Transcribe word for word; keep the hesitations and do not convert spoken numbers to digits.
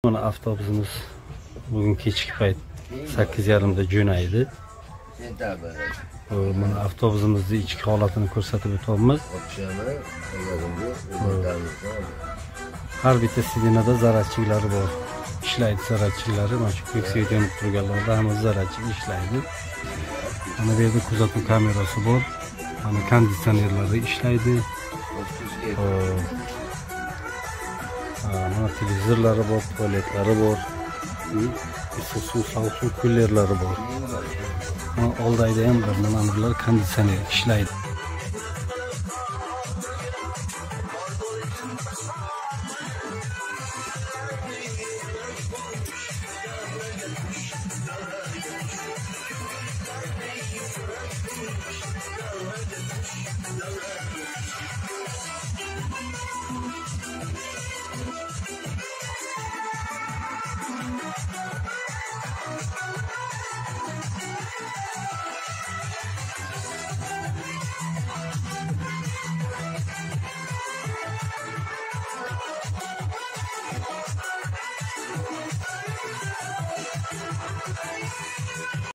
Mana avtobusimiz bugün kechki payt sakkiz yarimda jo'naydi. Mana avtobusimizni ichki holatini ko'rsatib o'tamiz. Har bitta sidinada zaratchiklari bor. Ishlaydi zaratchiklari. Mana shu ko'ksida yonib turganlarda hamma zaratchik ishlaydi. Mana bu yerda kuzatuv kamerasi bor. Mana konditsionerlari ishlaydi. Mana televizorlari bor, tualetlari bor. Isusu Samsung kullerlari bor. Oldayda ham bir nimalar konditsioner ishlaydi.